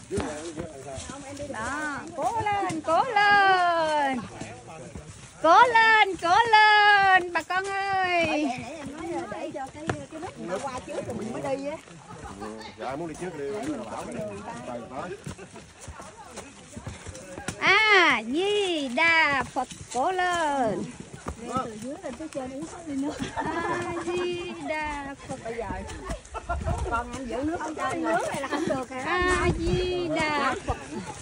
Đó, cố lên, cố lên. Cố lên, cố lên bà con ơi. Để cho cái nước nó qua trước rồi mình mới đi á. Dạ muốn đi trước đi. À, Di Đà Phật, cố lên. Từ dưới lên tới trên uống đi nước. A Di Đà Phật. Bây giờ con em giữ nước không cho nước này là không được hả? A Di Đà Phật.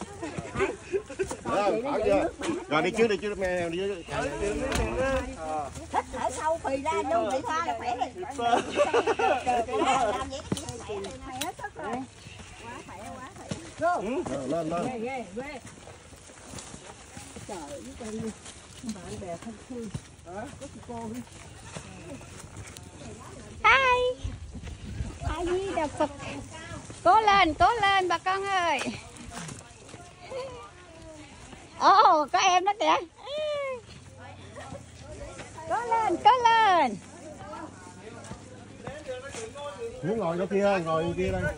Rồi đi trước mẹ đi trước. Thích ở sau phì ra luôn bị tha là khỏe rồi. Làm vậy khỏe hết sức rồi. Quá khỏe. Lên. Ghê. Trời ơi, bạn bè thân thương. Có cô đi. Hi. A Di Đà Phật. Cố lên bà con ơi. Ồ, có em đó kìa. Cố lên. Muốn ngồi chỗ kia, ngồi kia đây.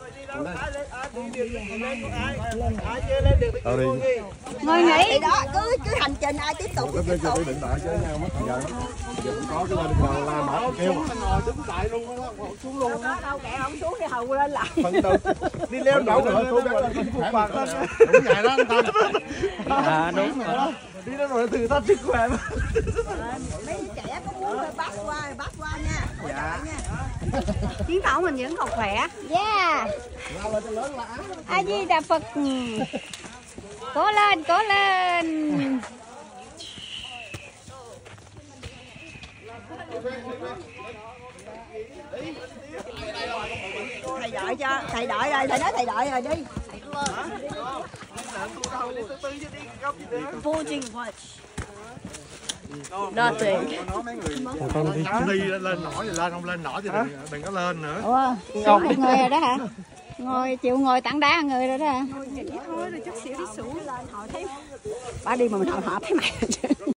Ngồi nghỉ. Đó, cứ hành trình ai tiếp tục Cái điện thoại chứ nhau mất thời gian. Giờ cũng có cái lên là mở kêu. Ngồi đứng tại luôn đó, xuống luôn. đâu kệ ông xuống thì hầu lên lại. Đi leo đậu rồi xuống phục phạt thôi. Đúng vậy đó anh Tâm. À đúng rồi. Đi đó rồi thử thách sức khỏe. Mấy trẻ có muốn bắt qua nha. Dạ. Chiến thảo mình vẫn còn khỏe. Yeah. A Di Đà Phật. Cố lên. Thầy đợi rồi, thầy nói thầy đợi rồi đi. Voting watch. Nothing. Con đi lên nổi thì lên, không lên nổi thì đừng có lên nữa. Ủa, số 1 người rồi đó hả? Chịu ngồi tảng đá người rồi đó hả? Thôi rồi chút xíu đi xuống lên họ thấy. Bà đi mà mình họ thấy mày.